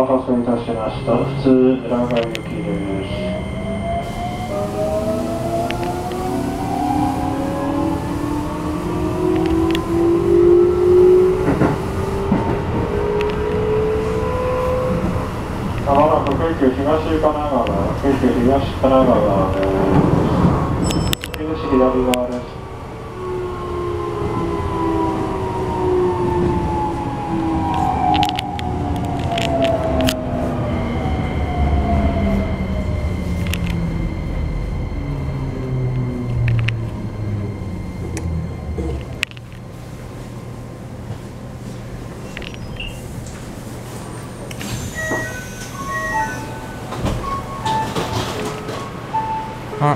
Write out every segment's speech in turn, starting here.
待たせいたしました。普通浦賀行きです。まもなく京急東神奈川、京急東神奈川です。出口左側です。 あ、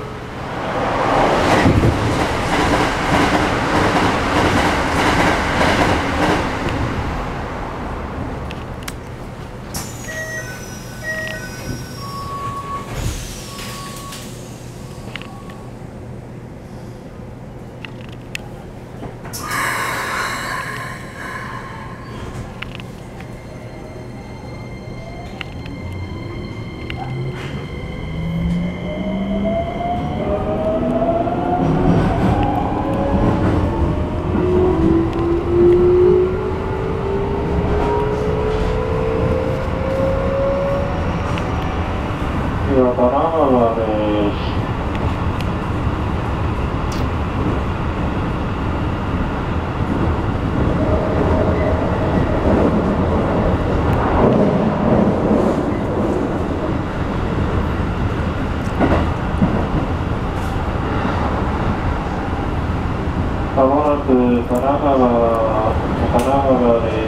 神奈川です。まもなく神奈川です。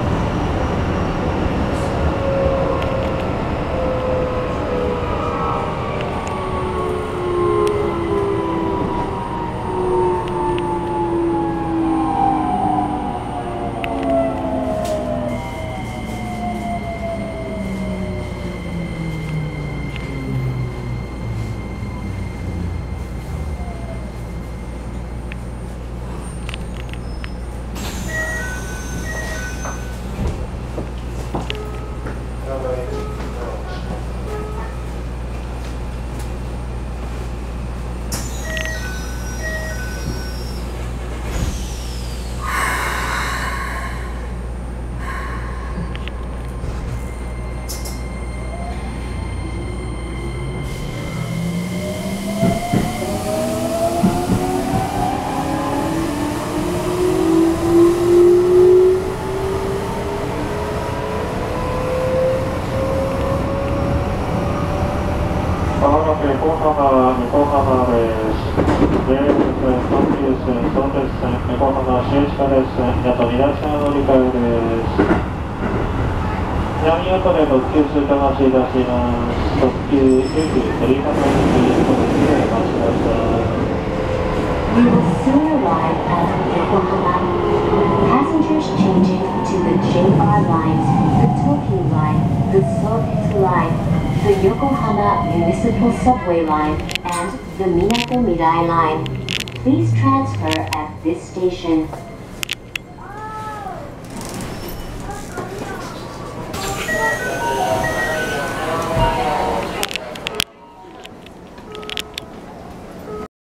まもなく横浜です。JR 線、東急線、相鉄線、横浜市営地下鉄線、あと2台線の乗り換えです。南横で特急通過待ちいたします。特急京急鳥浜行き、お待ちください。 We will soon arrive at Yokohama. Passengers changing to the JR lines, the Tokyo line, the Soketu line, the Yokohama Municipal Subway line, and the Minato Mirai line. Please transfer at this station.